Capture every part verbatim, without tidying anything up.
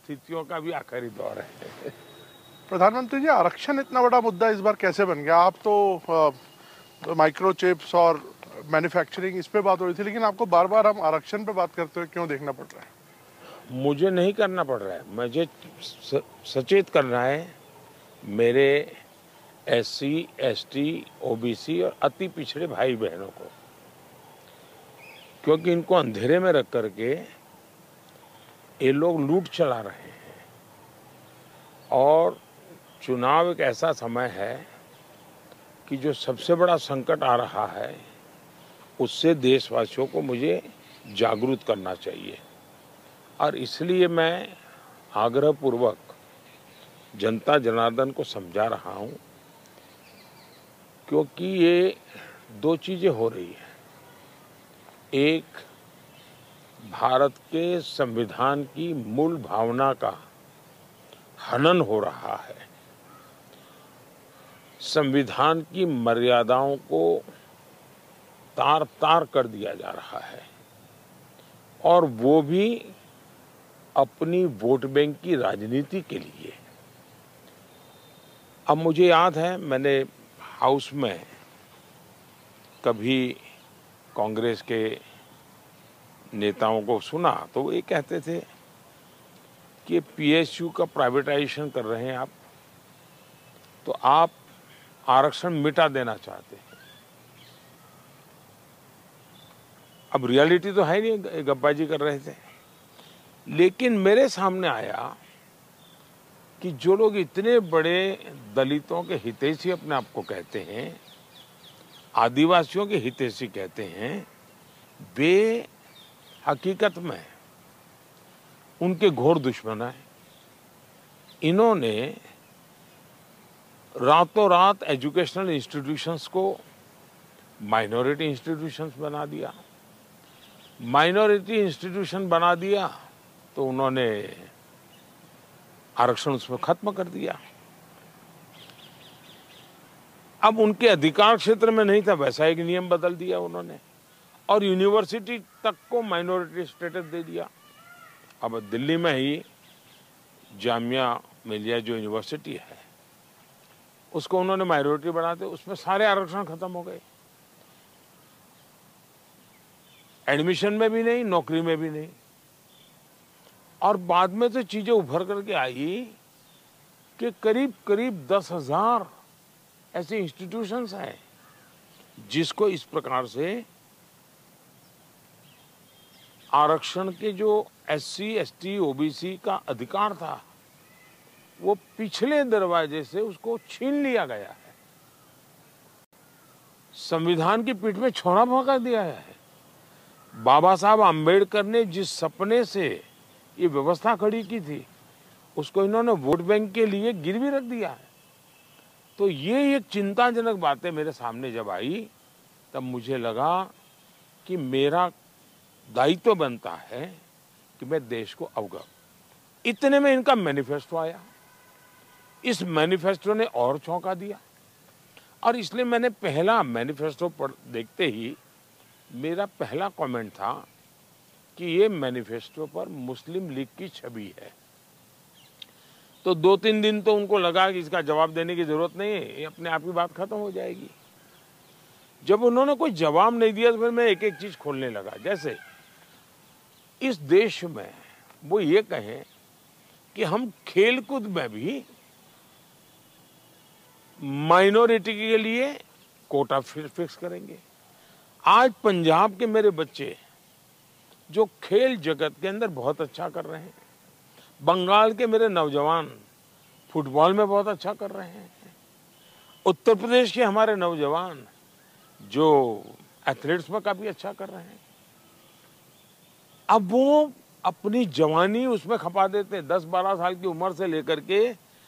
परिस्थितियों का भी आखिरी दौर है। प्रधानमंत्री जी, आरक्षण इतना बड़ा मुद्दा इस बार कैसे बन गया? आप तो माइक्रो चिप्स और मैन्युफैक्चरिंग इस पे बात हो रही थी, लेकिन आपको बार बार हम आरक्षण पे बात करते हुए क्यों देखना पड़ रहा है? मुझे नहीं करना पड़ रहा है, मुझे सचेत करना है मेरे S C, S T, O B C और अति पिछड़े भाई बहनों को, क्योंकि इनको अंधेरे में रख करके ये लोग लूट चला रहे हैं। और चुनाव एक ऐसा समय है कि जो सबसे बड़ा संकट आ रहा है उससे देशवासियों को मुझे जागरूक करना चाहिए। और इसलिए मैं आग्रहपूर्वक जनता जनार्दन को समझा रहा हूं, क्योंकि ये दो चीजें हो रही हैं। एक, भारत के संविधान की मूल भावना का हनन हो रहा है, संविधान की मर्यादाओं को तार तार कर दिया जा रहा है, और वो भी अपनी वोट बैंक की राजनीति के लिए। अब मुझे याद है, मैंने हाउस में कभी कांग्रेस के नेताओं को सुना तो वो ये कहते थे कि पी एस यू का प्राइवेटाइजेशन कर रहे हैं आप, तो आप आरक्षण मिटा देना चाहते हैं। अब रियलिटी तो है नहीं, गप्पाजी कर रहे थे। लेकिन मेरे सामने आया कि जो लोग इतने बड़े दलितों के हितैषी अपने आप को कहते हैं, आदिवासियों के हितैषी कहते हैं, वे हकीकत में उनके घोर दुश्मन हैं। इन्होंने रातों रात एजुकेशनल इंस्टीट्यूशंस को माइनॉरिटी इंस्टीट्यूशंस बना दिया। माइनॉरिटी इंस्टीट्यूशन बना दिया तो उन्होंने आरक्षण उसमें खत्म कर दिया। अब उनके अधिकार क्षेत्र में नहीं था, वैसा एक नियम बदल दिया उन्होंने, और यूनिवर्सिटी तक को माइनॉरिटी स्टेटस दे दिया। अब दिल्ली में ही जामिया मिलिया जो यूनिवर्सिटी है, उसको उन्होंने माइनॉरिटी बना दिया, उसमें सारे आरक्षण खत्म हो गए। एडमिशन में भी नहीं, नौकरी में भी नहीं। और बाद में तो चीजें उभर करके आई कि करीब करीब दस हजार ऐसे इंस्टीट्यूशंस हैं जिसको इस प्रकार से आरक्षण के जो S C, S T, O B C का अधिकार था, वो पिछले दरवाजे से उसको छीन लिया गया है, संविधान की पीठ में छोड़ा भोंका दिया है। बाबा साहब आम्बेडकर ने जिस सपने से ये व्यवस्था खड़ी की थी, उसको इन्होंने वोट बैंक के लिए गिरवी रख दिया है। तो ये एक चिंताजनक बातें मेरे सामने जब आई, तब मुझे लगा कि मेरा दायित्व बनता है कि मैं देश को अवगत। इतने में इनका मैनिफेस्टो आया। इस मैनिफेस्टो ने और चौंका दिया, और इसलिए मैंने पहला मैनिफेस्टो पढ़ देखते ही मेरा पहला कमेंट था कि ये मैनिफेस्टो पर मुस्लिम लीग की छवि है। तो दो तीन दिन तो उनको लगा कि इसका जवाब देने की जरूरत नहीं है, ये अपने आप ही बात खत्म हो जाएगी। जब उन्होंने कोई जवाब नहीं दिया तो फिर मैं एक एक चीज खोलने लगा। जैसे इस देश में वो ये कहें कि हम खेलकूद में भी माइनॉरिटी के लिए कोटा फिक्स करेंगे। आज पंजाब के मेरे बच्चे जो खेल जगत के अंदर बहुत अच्छा कर रहे हैं, बंगाल के मेरे नौजवान फुटबॉल में बहुत अच्छा कर रहे हैं, उत्तर प्रदेश के हमारे नौजवान जो एथलीट्स में काफी अच्छा कर रहे हैं, अब वो अपनी जवानी उसमें खपा देते हैं। दस बारह साल की उम्र से लेकर के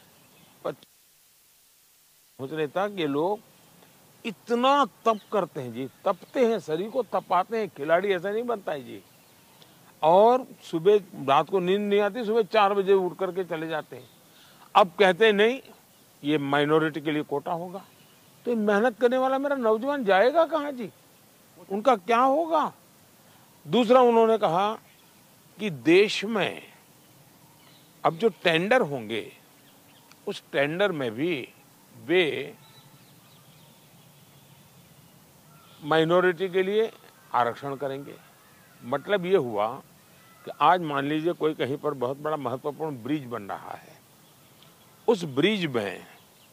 सोचने तक ये लोग इतना तप करते हैं जी, तपते हैं, शरीर को तपाते हैं। खिलाड़ी ऐसा नहीं बनता है जी। और सुबह रात को नींद नहीं आती, सुबह चार बजे उठ करके चले जाते हैं। अब कहते हैं नहीं, ये माइनॉरिटी के लिए कोटा होगा, तो मेहनत करने वाला मेरा नौजवान जाएगा कहाँ जी? उनका क्या होगा? दूसरा उन्होंने कहा कि देश में अब जो टेंडर होंगे उस टेंडर में भी वे माइनॉरिटी के लिए आरक्षण करेंगे। मतलब ये हुआ कि आज मान लीजिए कोई कहीं पर बहुत बड़ा महत्वपूर्ण ब्रिज बन रहा है, उस ब्रिज में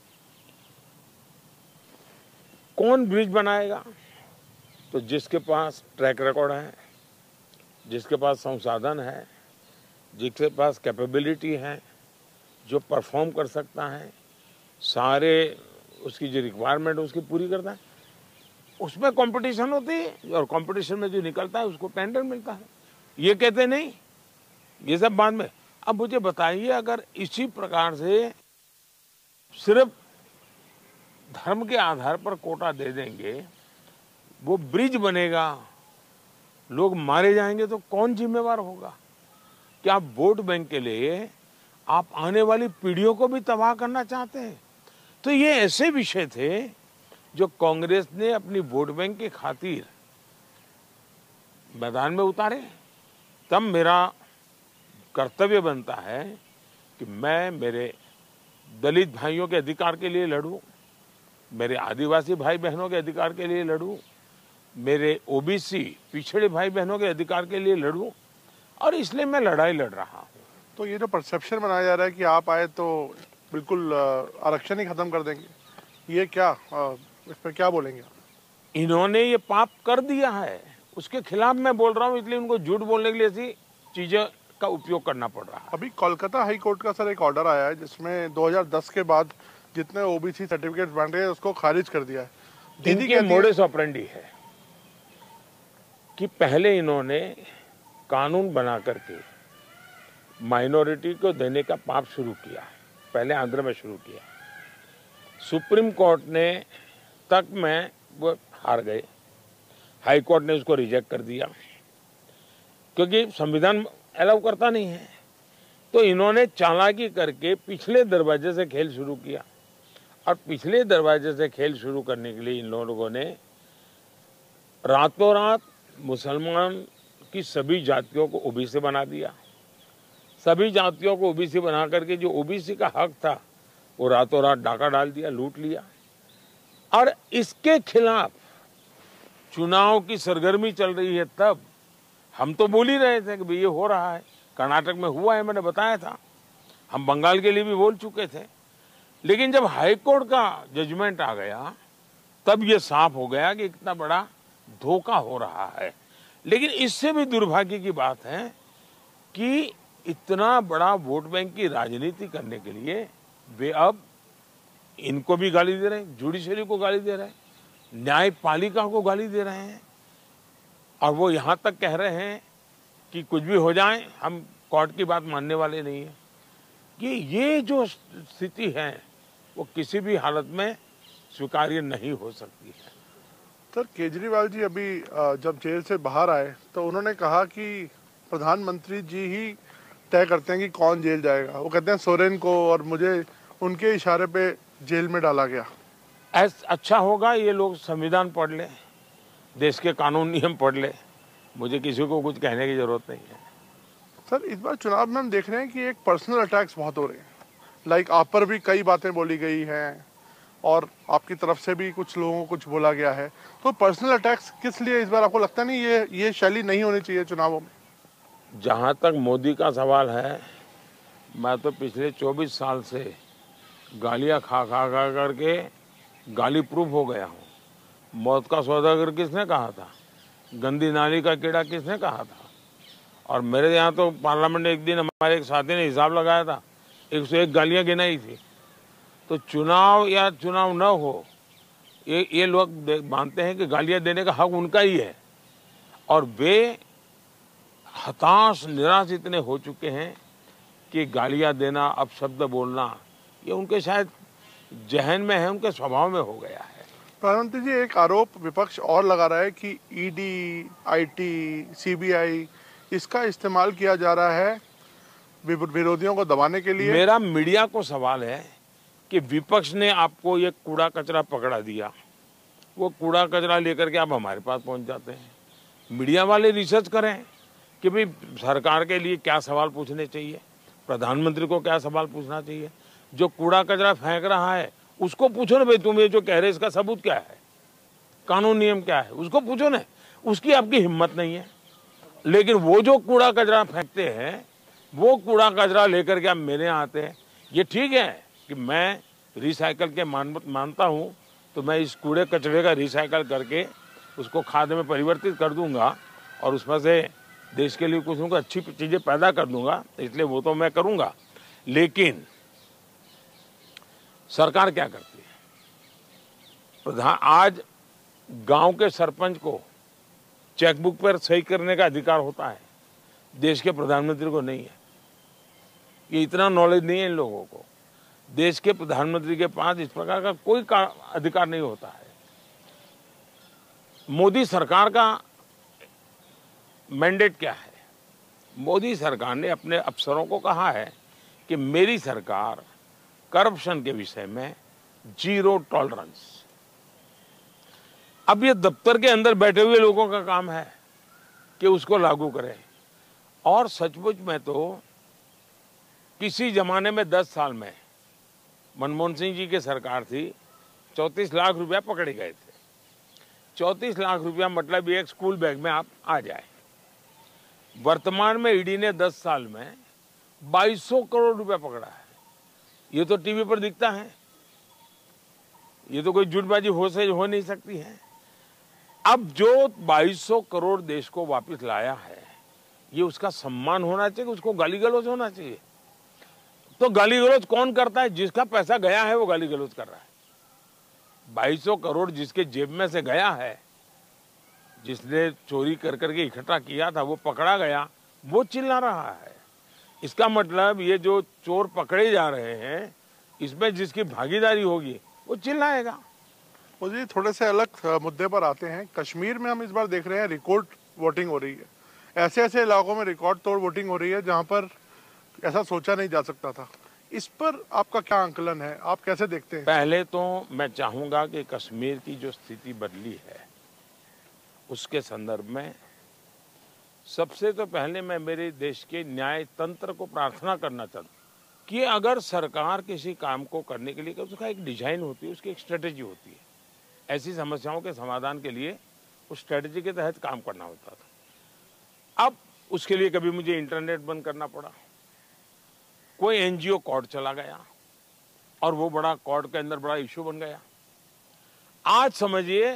कौन ब्रिज बनाएगा? तो जिसके पास ट्रैक रिकॉर्ड है, जिसके पास संसाधन है, जिसके पास कैपेबिलिटी है, जो परफॉर्म कर सकता है, सारे उसकी जो रिक्वायरमेंट उसकी पूरी करता है, उसमें कंपटीशन होती है और कंपटीशन में जो निकलता है उसको टेंडर मिलता है। ये कहते नहीं, ये सब बाद में। अब मुझे बताइए, अगर इसी प्रकार से सिर्फ धर्म के आधार पर कोटा दे देंगे, वो ब्रिज बनेगा, लोग मारे जाएंगे, तो कौन जिम्मेवार होगा? क्या वोट बैंक के लिए आप आने वाली पीढ़ियों को भी तबाह करना चाहते हैं? तो ये ऐसे विषय थे जो कांग्रेस ने अपनी वोट बैंक की खातिर मैदान में उतारे। तब मेरा कर्तव्य बनता है कि मैं मेरे दलित भाइयों के अधिकार के लिए लड़ूं, मेरे आदिवासी भाई बहनों के अधिकार के लिए लड़ूं, मेरे ओबीसी पिछड़े भाई बहनों के अधिकार के लिए लड़ूं, और इसलिए मैं लड़ाई लड़ रहा हूं। तो ये जो परसेप्शन बनाया जा रहा है कि आप आए तो बिल्कुल आरक्षण ही खत्म कर देंगे, ये क्या, इस पर क्या बोलेंगे? इन्होंने ये पाप कर दिया है, उसके खिलाफ मैं बोल रहा हूँ, इसलिए उनको झूठ बोलने के लिए ऐसी चीजें का उपयोग करना पड़ रहा है। अभी कोलकाता हाई कोर्ट का सर एक ऑर्डर आया है जिसमें दो हज़ार दस के बाद जितने ओबीसी सर्टिफिकेट बन रहे हैं उसको खारिज कर दिया है। दीदी के मोडस ऑपरेंडी है कि पहले इन्होंने कानून बना करके माइनॉरिटी को देने का पाप शुरू किया, पहले आंध्र में शुरू किया। सुप्रीम कोर्ट ने तक में वो हार गए, हाई कोर्ट ने उसको रिजेक्ट कर दिया क्योंकि संविधान अलाउ करता नहीं है। तो इन्होंने चालाकी करके पिछले दरवाजे से खेल शुरू किया, और पिछले दरवाजे से खेल शुरू करने के लिए इन लोगों ने रातों रात मुसलमान की सभी जातियों को ओबीसी बना दिया। सभी जातियों को ओबीसी बना करके जो ओबीसी का हक था वो रातों रात डाका डाल दिया, लूट लिया। और इसके खिलाफ चुनाव की सरगर्मी चल रही है। तब हम तो बोल ही रहे थे कि भाई ये हो रहा है, कर्नाटक में हुआ है, मैंने बताया था, हम बंगाल के लिए भी बोल चुके थे। लेकिन जब हाई कोर्ट का जजमेंट आ गया तब ये साफ हो गया कि इतना बड़ा धोखा हो रहा है। लेकिन इससे भी दुर्भाग्य की बात है कि इतना बड़ा वोट बैंक की राजनीति करने के लिए वे अब इनको भी गाली दे रहे हैं, जुडिशरी को गाली दे रहे हैं, न्यायपालिका को गाली दे रहे हैं, और वो यहाँ तक कह रहे हैं कि कुछ भी हो जाए हम कोर्ट की बात मानने वाले नहीं है। कि ये जो स्थिति है वो किसी भी हालत में स्वीकार्य नहीं हो सकती है। सर, केजरीवाल जी अभी जब जेल से बाहर आए तो उन्होंने कहा कि प्रधानमंत्री जी ही तय करते हैं कि कौन जेल जाएगा। वो कहते हैं सोरेन को, और मुझे उनके इशारे पे जेल में डाला गया। ऐसा अच्छा होगा ये लोग संविधान पढ़ ले, देश के कानून नियम पढ़ ले, मुझे किसी को कुछ कहने की जरूरत नहीं है। सर, इस बार चुनाव में हम देख रहे हैं कि एक पर्सनल अटैक्स बहुत हो रहे हैं। लाइक आप पर भी कई बातें बोली गई हैं और आपकी तरफ से भी कुछ लोगों को कुछ बोला गया है। तो पर्सनल अटैक्स किस लिए इस बार, आपको लगता नहीं ये ये शैली नहीं होनी चाहिए चुनावों में? जहाँ तक मोदी का सवाल है, मैं तो पिछले चौबीस साल से गालियाँ खा खा खा करके गाली प्रूफ हो गया हूँ। मौत का सौदागर किसने कहा था? गंदी नाली का कीड़ा किसने कहा था? और मेरे यहाँ तो पार्लियामेंट में एक दिन हमारे एक साथी ने हिसाब लगाया था, एक सौ एक गालियाँ गिनाई थी। तो चुनाव या चुनाव न हो, ये ये लोग मानते हैं कि गालियाँ देने का हक उनका ही है, और वे हताश निराश इतने हो चुके हैं कि गालियाँ देना, अपशब्द बोलना, ये उनके शायद जहन में है, उनके स्वभाव में हो गया है। प्रधानमंत्री जी, एक आरोप विपक्ष और लगा रहा है कि ईडी, आईटी, सीबीआई इसका इस्तेमाल किया जा रहा है विरोधियों को दबाने के लिए। मेरा मीडिया को सवाल है कि विपक्ष ने आपको ये कूड़ा कचरा पकड़ा दिया, वो कूड़ा कचरा लेकर के आप हमारे पास पहुंच जाते हैं। मीडिया वाले रिसर्च करें कि भाई सरकार के लिए क्या सवाल पूछने चाहिए, प्रधानमंत्री को क्या सवाल पूछना चाहिए? जो कूड़ा कचरा फेंक रहा है उसको पूछो ना, भाई तुम ये जो कह रहे इसका सबूत क्या है, कानून नियम क्या है, उसको पूछो ना। उसकी आपकी हिम्मत नहीं है। लेकिन वो जो कूड़ा कचरा फेंकते हैं, वो कूड़ा कचरा लेकर के आप मेरे यहाँ आते हैं। ये ठीक है कि मैं रिसाइकल के मान मानता हूँ, तो मैं इस कूड़े कचरे का रिसाइकल करके उसको खाद में परिवर्तित कर दूंगा और उसमें से देश के लिए कुछ अच्छी चीज़ें पैदा कर दूंगा, इसलिए वो तो मैं करूंगा। लेकिन सरकार क्या करती है? प्रधान आज गांव के सरपंच को चेकबुक पर सही करने का अधिकार होता है, देश के प्रधानमंत्री को नहीं है। ये इतना नॉलेज नहीं है इन लोगों को। देश के प्रधानमंत्री के पास इस प्रकार का कोई अधिकार नहीं होता है। मोदी सरकार का मैंडेट क्या है? मोदी सरकार ने अपने अफसरों को कहा है कि मेरी सरकार करप्शन के विषय में जीरो टॉलरेंस। अब ये दफ्तर के अंदर बैठे हुए लोगों का काम है कि उसको लागू करें। और सचमुच में तो किसी जमाने में दस साल में मनमोहन सिंह जी की सरकार थी, चौंतीस लाख रुपया पकड़े गए थे। चौंतीस लाख रुपया मतलब एक स्कूल बैग में आप आ जाए। वर्तमान में ईडी ने दस साल में बाईस सौ करोड़ रुपया पकड़ा है। ये तो टीवी पर दिखता है, ये तो कोई झूठबाजी हो से हो नहीं सकती है। अब जो बाईस सौ करोड़ देश को वापस लाया है, ये उसका सम्मान होना चाहिए, उसको गाली गलौज होना चाहिए। तो गाली गलौज कौन करता है? जिसका पैसा गया है वो गाली गलौज कर रहा है। बाईस सौ करोड़ जिसके जेब में से गया है, जिसने चोरी कर करके इकट्ठा किया था, वो पकड़ा गया, वो चिल्ला रहा है। इसका मतलब ये जो चोर पकड़े जा रहे हैं, इसमें जिसकी भागीदारी होगी वो चिल्लाएगा। मुझे थोड़े से अलग मुद्दे पर आते हैं। कश्मीर में हम इस बार देख रहे हैं रिकॉर्ड वोटिंग हो रही है। ऐसे ऐसे इलाकों में रिकॉर्ड तोड़ वोटिंग हो रही है जहां पर ऐसा सोचा नहीं जा सकता था। इस पर आपका क्या आंकलन है, आप कैसे देखते हैं? पहले तो मैं चाहूंगा कि कश्मीर की जो स्थिति बदली है उसके संदर्भ में सबसे तो पहले मैं मेरे देश के न्याय तंत्र को प्रार्थना करना चाहता हूँ कि अगर सरकार किसी काम को करने के लिए, उसका एक डिजाइन होती है, उसकी एक स्ट्रेटेजी होती है। ऐसी समस्याओं के समाधान के लिए उस स्ट्रेटेजी के तहत काम करना होता था। अब उसके लिए कभी मुझे इंटरनेट बंद करना पड़ा, कोई एनजीओ कोर्ट चला गया और वो बड़ा कोर्ट के अंदर बड़ा इश्यू बन गया। आज समझिए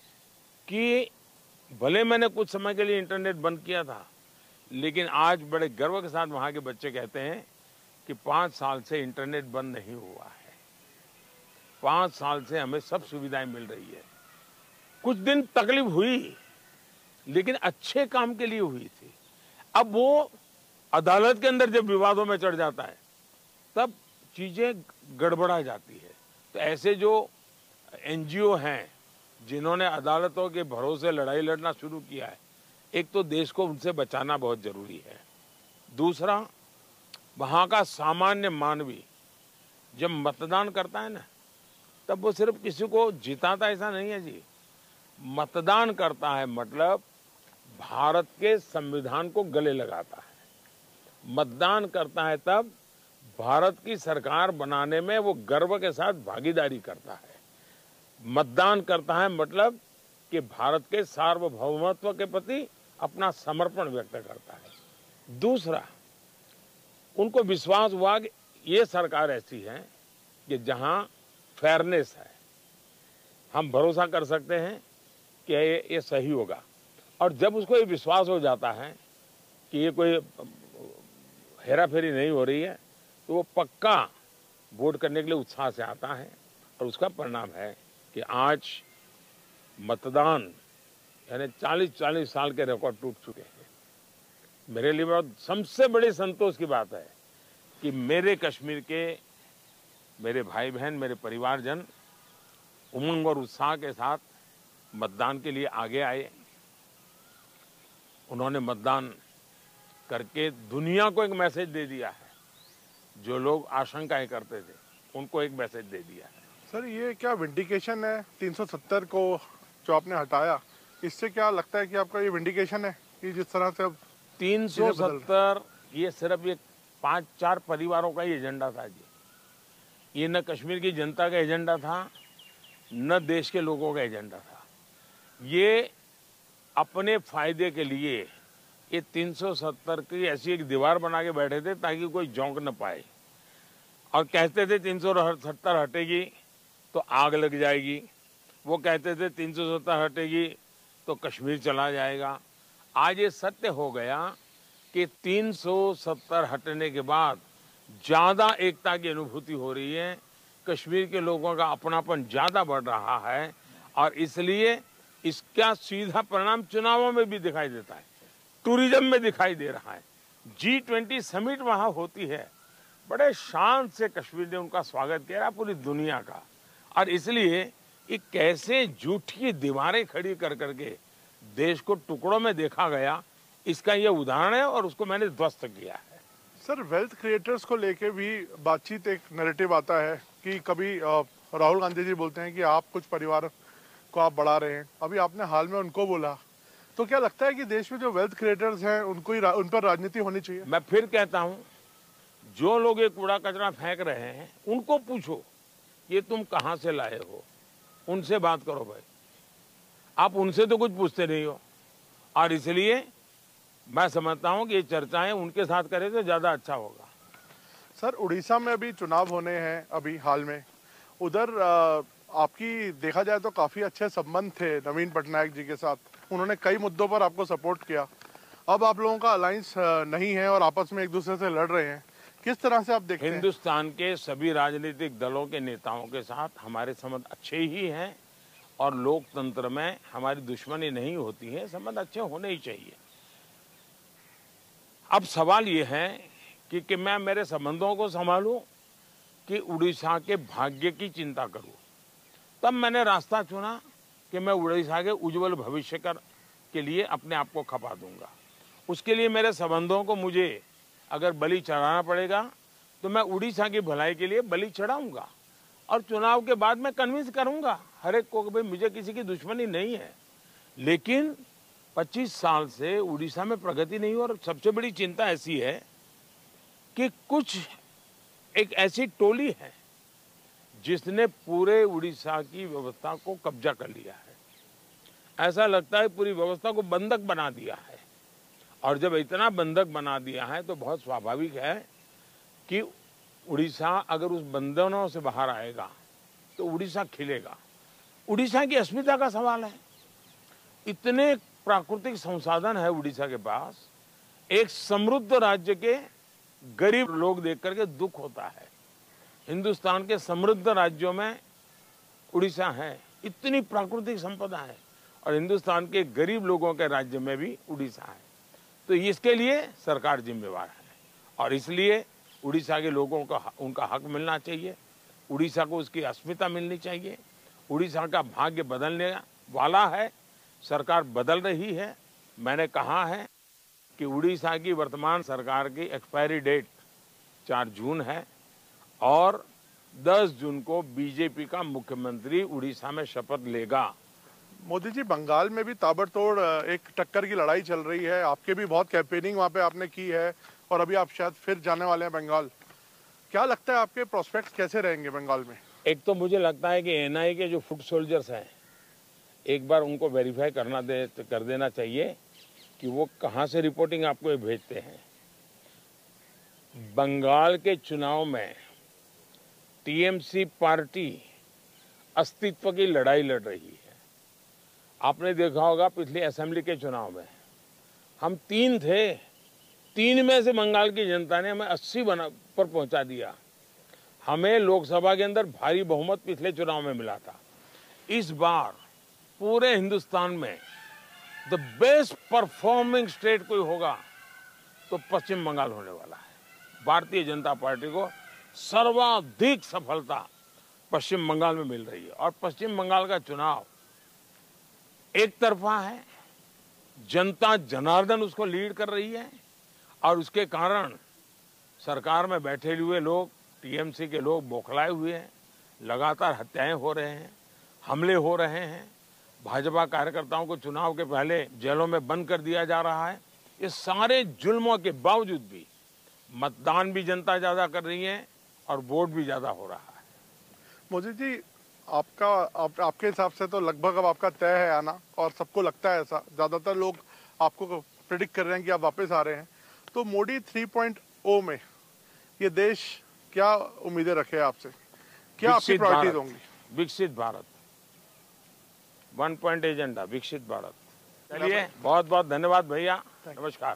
कि भले मैंने कुछ समय के लिए इंटरनेट बंद किया था, लेकिन आज बड़े गर्व के साथ वहां के बच्चे कहते हैं कि पांच साल से इंटरनेट बंद नहीं हुआ है, पांच साल से हमें सब सुविधाएं मिल रही है। कुछ दिन तकलीफ हुई, लेकिन अच्छे काम के लिए हुई थी। अब वो अदालत के अंदर जब विवादों में चढ़ जाता है, तब चीजें गड़बड़ा जाती है। तो ऐसे जो एनजीओ हैं जिन्होंने अदालतों के भरोसे लड़ाई लड़ना शुरू किया है, एक तो देश को उनसे बचाना बहुत जरूरी है। दूसरा, वहां का सामान्य मानवी जब मतदान करता है ना, तब वो सिर्फ किसी को जिताता ऐसा नहीं है जी। मतदान करता है मतलब भारत के संविधान को गले लगाता है। मतदान करता है तब भारत की सरकार बनाने में वो गर्व के साथ भागीदारी करता है। मतदान करता है मतलब कि भारत के सार्वभौमत्व के प्रति अपना समर्पण व्यक्त करता है। दूसरा, उनको विश्वास हुआ कि ये सरकार ऐसी है कि जहां फेयरनेस है, हम भरोसा कर सकते हैं कि ये, ये सही होगा। और जब उसको ये विश्वास हो जाता है कि ये कोई हेरा फेरी नहीं हो रही है, तो वो पक्का वोट करने के लिए उत्साह से आता है। और उसका परिणाम है कि आज मतदान यानी चालीस चालीस साल के रिकॉर्ड टूट चुके हैं। मेरे लिए बहुत सबसे बड़ी संतोष की बात है कि मेरे कश्मीर के मेरे भाई बहन, मेरे परिवारजन उमंग और उत्साह के साथ मतदान के लिए आगे आए। उन्होंने मतदान करके दुनिया को एक मैसेज दे दिया है। जो लोग आशंकाएं करते थे उनको एक मैसेज दे दिया है। सर, ये क्या विंडिकेशन है तीन सौ सत्तर को जो आपने हटाया, इससे क्या लगता है कि आपका ये विंडिकेशन है कि जिस तरह से अब तीन सौ सत्तर ये सिर्फ एक पांच चार परिवारों का ही एजेंडा था जी। ये न कश्मीर की जनता का एजेंडा था, न देश के लोगों का एजेंडा था। ये अपने फायदे के लिए ये तीन सौ सत्तर की ऐसी एक दीवार बना के बैठे थे ताकि कोई झोंक न पाए, और कहते थे तीन सौ सत्तर हटेगी तो आग लग जाएगी। वो कहते थे तीन सौ सत्तर हटेगी तो कश्मीर चला जाएगा। आज ये सत्य हो गया कि तीन सौ सत्तर हटने के बाद ज़्यादा एकता की अनुभूति हो रही है, कश्मीर के लोगों का अपनापन ज़्यादा बढ़ रहा है, और इसलिए इसका सीधा परिणाम चुनावों में भी दिखाई देता है, टूरिज्म में दिखाई दे रहा है। जी ट्वेंटी समिट वहाँ होती है, बड़े शान से कश्मीर ने उनका स्वागत किया पूरी दुनिया का, और इसलिए ये कैसे झूठी दीवारें खड़ी कर करके देश को टुकड़ों में देखा गया, इसका ये उदाहरण है, और उसको मैंने ध्वस्त किया है। सर, वेल्थ क्रिएटर्स को लेके भी बातचीत, एक नैरेटिव आता है कि कभी राहुल गांधी जी बोलते हैं कि आप कुछ परिवार को आप बढ़ा रहे हैं, अभी आपने हाल में उनको बोला, तो क्या लगता है कि देश में जो वेल्थ क्रिएटर्स हैं उनको ही उन पर राजनीति होनी चाहिए? मैं फिर कहता हूं, जो लोग ये कूड़ा कचरा फेंक रहे हैं उनको पूछो ये तुम कहां से लाए हो, उनसे बात करो भाई। आप उनसे तो कुछ पूछते नहीं हो, और इसलिए मैं समझता हूं कि ये चर्चाएं उनके साथ करें तो ज्यादा अच्छा होगा। सर, उड़ीसा में अभी चुनाव होने हैं, अभी हाल में उधर आपकी देखा जाए तो काफी अच्छे संबंध थे नवीन पटनायक जी के साथ, उन्होंने कई मुद्दों पर आपको सपोर्ट किया। अब आप लोगों का अलायंस नहीं है और आपस में एक दूसरे से लड़ रहे हैं, किस तरह से आप देखते हैं? हिंदुस्तान के सभी राजनीतिक दलों के नेताओं के साथ हमारे संबंध अच्छे ही हैं, और लोकतंत्र में हमारी दुश्मनी नहीं होती है, संबंध अच्छे होने ही चाहिए। अब सवाल ये है कि, कि मैं मेरे संबंधों को संभालूं कि उड़ीसा के भाग्य की चिंता करूं। तब मैंने रास्ता चुना कि मैं उड़ीसा के उज्जवल भविष्य कर के लिए अपने आप को खपा दूंगा। उसके लिए मेरे संबंधों को मुझे अगर बलि चढ़ाना पड़ेगा तो मैं उड़ीसा की भलाई के लिए बलि चढ़ाऊंगा, और चुनाव के बाद मैं कन्विंस करूंगा हर एक को कि भाई मुझे किसी की दुश्मनी नहीं है। लेकिन पच्चीस साल से उड़ीसा में प्रगति नहीं हो, और सबसे बड़ी चिंता ऐसी है कि कुछ एक ऐसी टोली है जिसने पूरे उड़ीसा की व्यवस्था को कब्जा कर लिया है। ऐसा लगता है पूरी व्यवस्था को बंधक बना दिया है, और जब इतना बंधक बना दिया है तो बहुत स्वाभाविक है कि उड़ीसा अगर उस बंधनों से बाहर आएगा तो उड़ीसा खिलेगा। उड़ीसा की अस्मिता का सवाल है। इतने प्राकृतिक संसाधन है उड़ीसा के पास, एक समृद्ध राज्य के गरीब लोग देख करके दुख होता है। हिंदुस्तान के समृद्ध राज्यों में उड़ीसा है, इतनी प्राकृतिक संपदा है, और हिंदुस्तान के गरीब लोगों के राज्य में भी उड़ीसा है। तो इसके लिए सरकार जिम्मेवार है, और इसलिए उड़ीसा के लोगों का उनका हक मिलना चाहिए, उड़ीसा को उसकी अस्मिता मिलनी चाहिए। उड़ीसा का भाग्य बदलने वाला है, सरकार बदल रही है। मैंने कहा है कि उड़ीसा की वर्तमान सरकार की एक्सपायरी डेट चार जून है, और दस जून को बीजेपी का मुख्यमंत्री उड़ीसा में शपथ लेगा। मोदी जी, बंगाल में भी ताबड़तोड़ एक टक्कर की लड़ाई चल रही है, आपके भी बहुत कैंपेनिंग वहाँ पे आपने की है, और अभी आप शायद फिर जाने वाले हैं बंगाल। क्या लगता है आपके प्रोस्पेक्ट्स कैसे रहेंगे बंगाल में? एक तो मुझे लगता है कि एनआईए के जो फुट सोल्जर्स हैं, एक बार उनको वेरीफाई करना दे कर देना चाहिए कि वो कहाँ से रिपोर्टिंग आपको भेजते हैं। बंगाल के चुनाव में टीएमसी पार्टी अस्तित्व की लड़ाई लड़ रही है। आपने देखा होगा पिछले असेंबली के चुनाव में हम तीन थे, तीन में से बंगाल की जनता ने हमें अस्सी बना पर पहुंचा दिया। हमें लोकसभा के अंदर भारी बहुमत पिछले चुनाव में मिला था। इस बार पूरे हिंदुस्तान में द बेस्ट परफॉर्मिंग स्टेट कोई होगा तो पश्चिम बंगाल होने वाला है। भारतीय जनता पार्टी को सर्वाधिक सफलता पश्चिम बंगाल में मिल रही है, और पश्चिम बंगाल का चुनाव एक तरफा है, जनता जनार्दन उसको लीड कर रही है, और उसके कारण सरकार में बैठे हुए लोग, टीएमसी के लोग बौखलाए हुए हैं। लगातार हत्याएं हो रहे हैं, हमले हो रहे हैं, भाजपा कार्यकर्ताओं को चुनाव के पहले जेलों में बंद कर दिया जा रहा है। ये सारे जुल्मों के बावजूद भी मतदान भी जनता ज्यादा कर रही है और वोट भी ज्यादा हो रहा है। मोदी जी, आपका आप, आपके हिसाब से तो लगभग अब आपका तय है आना, और सबको लगता है ऐसा, ज्यादातर लोग आपको प्रेडिक्ट कर रहे हैं कि आप वापस आ रहे हैं। तो मोदी थ्री पॉइंट ओ में ये देश क्या उम्मीदें रखे आपसे, क्या आपकी विकसित प्रायोरिटीज भारत, होंगी? विकसित भारत, वन पॉइंट एजेंडा, विकसित भारत। चलिए, बहुत बहुत धन्यवाद भैया, नमस्कार।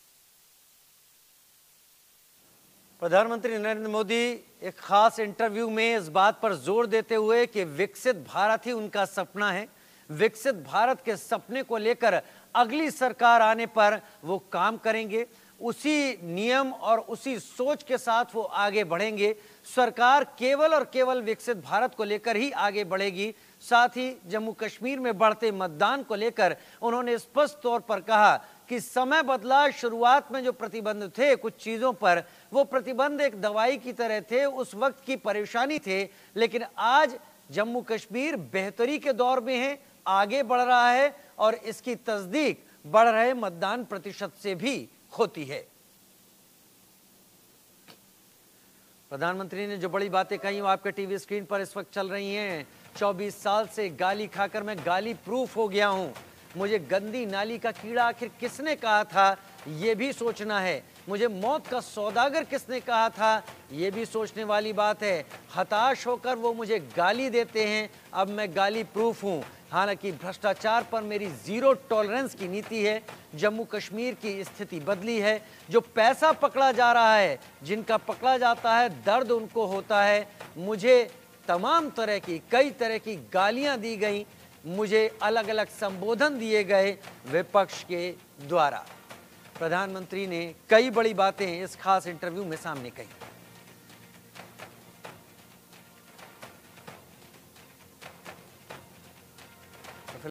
प्रधानमंत्री नरेंद्र मोदी एक खास इंटरव्यू में इस बात पर जोर देते हुए कि विकसित भारत ही उनका सपना है, विकसित भारत के सपने को लेकर अगली सरकार आने पर वो काम करेंगे, उसी नियम और उसी सोच के साथ वो आगे बढ़ेंगे। सरकार केवल और केवल विकसित भारत को लेकर ही आगे बढ़ेगी। साथ ही जम्मू कश्मीर में बढ़ते मतदान को लेकर उन्होंने स्पष्ट तौर पर कहा कि समय बदला, शुरुआत में जो प्रतिबंध थे कुछ चीजों पर, वो प्रतिबंध एक दवाई की तरह थे, उस वक्त की परेशानी थे, लेकिन आज जम्मू कश्मीर बेहतरी के दौर में है, आगे बढ़ रहा है और इसकी तस्दीक बढ़ रहे मतदान प्रतिशत से भी होती है। प्रधानमंत्री ने जो बड़ी बातें कही वो आपके टीवी स्क्रीन पर इस वक्त चल रही हैं। चौबीस साल से गाली खाकर मैं गाली प्रूफ हो गया हूं। मुझे गंदी नाली का कीड़ा आखिर किसने कहा था, ये भी सोचना है। मुझे मौत का सौदागर किसने कहा था, ये भी सोचने वाली बात है। हताश होकर वो मुझे गाली देते हैं, अब मैं गाली प्रूफ हूं। हालांकि भ्रष्टाचार पर मेरी जीरो टॉलरेंस की नीति है। जम्मू कश्मीर की स्थिति बदली है। जो पैसा पकड़ा जा रहा है, जिनका पकड़ा जाता है, दर्द उनको होता है। मुझे तमाम तरह की, कई तरह की गालियां दी गई, मुझे अलग अलग संबोधन दिए गए विपक्ष के द्वारा। प्रधानमंत्री ने कई बड़ी बातें इस खास इंटरव्यू में सामने कही।